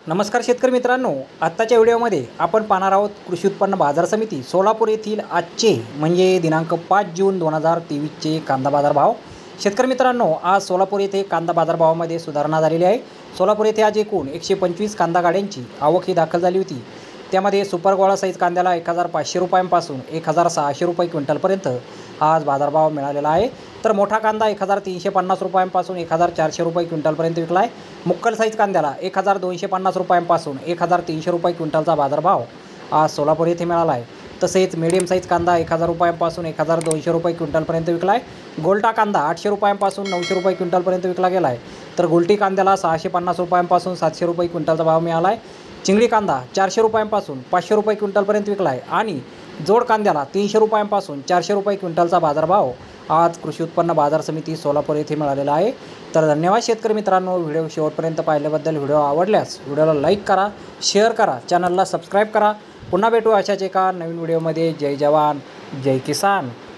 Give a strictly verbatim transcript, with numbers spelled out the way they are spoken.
नमस्कार शेतकरी मित्रांनो, आत्ताच्या व्हिडिओमध्ये आपण पाहणार आहोत कृषी उत्पन्न बाजार समिती सोलापूर येथील आजचे म्हणजे दिनांक पाच जून दोन हजार तेवीसचे कांदा बाजार भाव। शेतकरी मित्रांनो, आज सोलापूर येथे कांदा बाजार भावामध्ये सुधारणा झालेली आहे। सोलापूर येथे आज एकूण एकशे पंचवीस कांदा गाड्यांची आवक ही दाखल झाली होती। त्यामध्ये सुपर गोळा साईज कांद्याला एक हजार पाचशे रुपयांपासून एक हजार सहाशे रुपये क्विंटलपर्यंत आज बाजारभाव मिळालेला आहे। तर मोठा कांदा एक हजार तीनशे पन्नास रुपयांपासून एक हजार चारशे रुपये क्विंटलपर्यंत विकला आहे। मुक्कल साईज कांद्याला एक हजार दोनशे पन्नास रुपयांपासून एक हजार तीनशे रुपये क्विंटलचा बाजारभाव आज सोलापूर येथे मिळाला आहे। तसेच मीडियम साईज कांदा एक हजार रुपयांपासून एक हजार दोनशे रुपये क्विंटलपर्यंत विकला आहे। गोल्टा कांदा आठशे रुपयांपासून नऊशे रुपये क्विंटलपर्यंत विकला गेला आहे। तर गोल्टी कांद्याला सहाशे पन्नास रुपयांपासून सातशे रुपये क्विंटलचा भाव मिळाला आहे। चिंगडी कांदा चारशे रुपयांपासून पाचशे रुपये क्विंटलपर्यंत विकला आहे आणि जोड कांद्याला तीनशे रुपयांपासून चारशे रुपये क्विंटलचा बाजारभाव आज कृषी उत्पन्न बाजार समिती सोलापूर येथे मिळालेला आहे। तर धन्यवाद शेतकरी मित्रांनो, व्हिडिओ शेवटपर्यंत पाहिल्याबद्दल। व्हिडिओ आवडल्यास व्हिडिओला लाईक करा, शेअर करा, चॅनलला सबस्क्राईब करा। पुन्हा भेटू अशाच एका नवीन व्हिडिओमध्ये। जय जवान जय किसान।